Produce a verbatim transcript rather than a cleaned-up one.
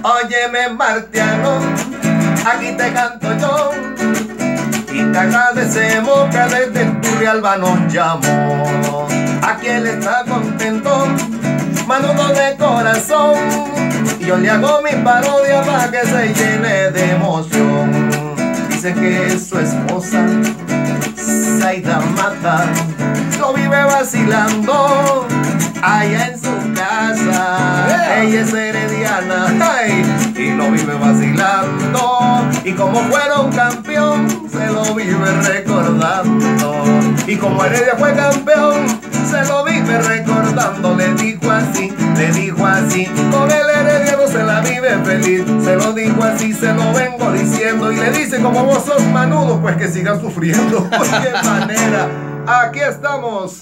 Óyeme, Martiano, aquí te canto yo y te agradecemos que desde Turrialba nos llamó. Aquí él está contento, Manudo de corazón, y yo le hago mi parodia para que se llene de emoción. Dice que su esposa, Zaida Mata, lo vive vacilando allá en su casa. Yeah. Ella es herediana, ay, y lo vive vacilando. Y como fueron campeón, se lo vive recordando. Y como Heredia fue campeón, se lo vive recordando. Le dijo así, le dijo así, con el Herediano se la vive feliz. Se lo dijo así, se lo vengo diciendo. Y le dice, como vos sos Manudo, pues que sigan sufriendo. ¿De qué manera? Aquí estamos.